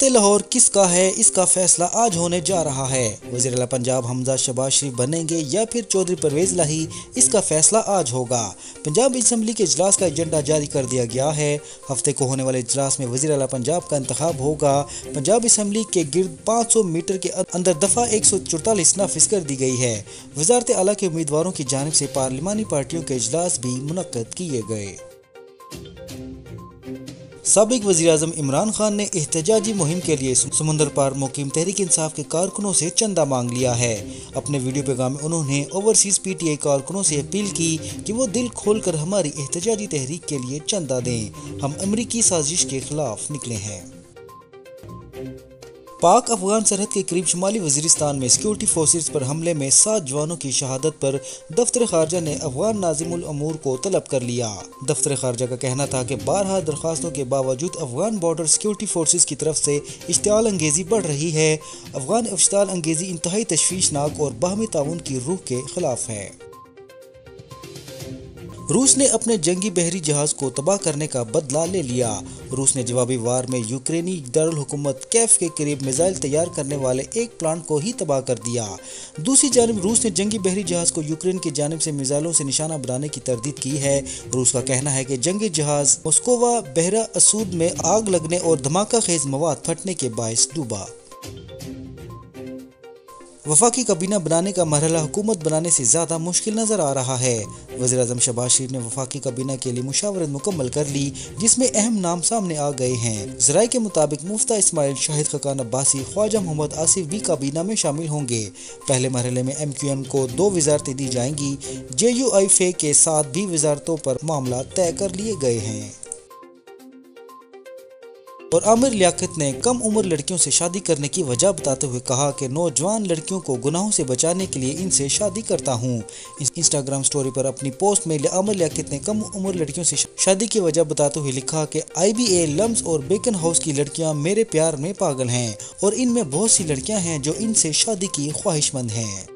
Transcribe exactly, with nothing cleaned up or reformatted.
तख्ते लाहौर किसका है, इसका फैसला आज होने जा रहा है। वज़ीर आला पंजाब हमजा शहबाज शरीफ बनेंगे या फिर चौधरी परवेज लाही, इसका फैसला आज होगा। पंजाब असम्बली के इजलास का एजेंडा जारी कर दिया गया है। हफ्ते को होने वाले इजलास में वज़ीर आला पंजाब का इंतखाब होगा। पंजाब असम्बली के गिर्द पाँच सौ मीटर के अंदर दफा एक सौ चौतालीस नाफिज कर दी गई है। वज़ारत आला के उम्मीदवारों की जानिब से पार्लिमानी पार्टियों के इजलास भी मुनक्कद किए गए। साबिक वज़ीर-ए-आज़म इमरान खान ने एहतजाजी मुहिम के लिए समुंदर पार मुकीम तहरीक इंसाफ के कारकुनों से चंदा मांग लिया है। अपने वीडियो पैगाम में उन्होंने ओवरसीज पीटीआई कारकुनों से अपील की कि वो दिल खोलकर हमारी एहतजाजी तहरीक के लिए चंदा दें। हम अमरीकी साजिश के खिलाफ निकले हैं। पाक अफगान सरहद के करीब शुमाली वजीरिस्तान में सिक्योरिटी फोर्सेस पर हमले में सात जवानों की शहादत पर दफ्तर खारजा ने अफगान नाज़िमुल अमूर को तलब कर लिया। दफ्तर खारजा का कहना था कि बारह दरखास्तों के बावजूद अफगान बॉर्डर सिक्योरिटी फोर्सेस की तरफ से इश्तियाल अंगेजी बढ़ रही है। अफगान इश्तियाल अंगेजी इंतहाई तशवीशनाक और बाहमी ताउन की रूह के खिलाफ है। रूस ने अपने जंगी बहरी जहाज को तबाह करने का बदला ले लिया। रूस ने जवाबी वार में यूक्रेनी दारुल हुकूमत कैफ के करीब मिसाइल तैयार करने वाले एक प्लांट को ही तबाह कर दिया। दूसरी जानिब रूस ने जंगी बहरी जहाज को यूक्रेन की जानिब से मिसाइलों से निशाना बनाने की तरदीद की है। रूस का कहना है कि जंगी जहाज मोस्कोवा बहरा असूद में आग लगने और धमाका खेज मवाद फटने के बायस डूबा। वफाकी काबीना बनाने का मरहला हुकूमत बनाने से ज्यादा मुश्किल नजर आ रहा है। वज़ीर-ए-आज़म शहबाज शरीफ ने वफाकी काबीना के लिए मुशावरत मुकम्मल कर ली, जिसमें अहम नाम सामने आ गए हैं। ज़राए के मुताबिक मुफ्ता इस्माइल, शाहिद खकान अब्बासी, ख्वाजा मोहम्मद आसिफ भी काबीना में शामिल होंगे। पहले मरहले में एम क्यू एम को दो वजारतें दी जाएंगी। जे यू आई फे के साथ भी वजारतों पर मामला तय कर लिए गए हैं। और आमिर लियाकत ने कम उम्र लड़कियों से शादी करने की वजह बताते हुए कहा कि नौजवान लड़कियों को गुनाहों से बचाने के लिए इनसे शादी करता हूं। इंस्टाग्राम स्टोरी पर अपनी पोस्ट में आमिर लियाकत ने कम उम्र लड़कियों से शादी की वजह बताते हुए लिखा कि आई बी ए, लम्स और बेकन हाउस की लड़कियां मेरे प्यार में पागल हैं और इनमें बहुत सी लड़कियां हैं जो इनसे शादी की ख्वाहिशमंद हैं।